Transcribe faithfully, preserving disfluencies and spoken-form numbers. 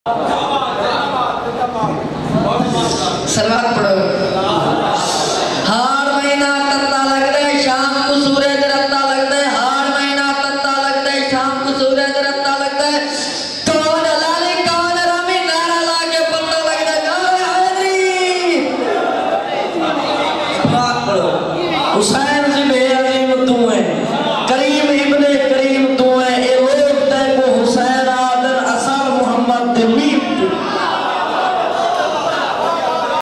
सलवार पढ़ो। हाड़ महीना तत्ता लगता है, शाम को सूरज रत्ता लगता है। हाड़ महीना तत्ता लगता है, शाम को सूरज रत्ता लगता है। कौन लाली कौन रामी नारा लाके पत्ता लगता है। गाओ हाजरी। सलवार पढ़ो।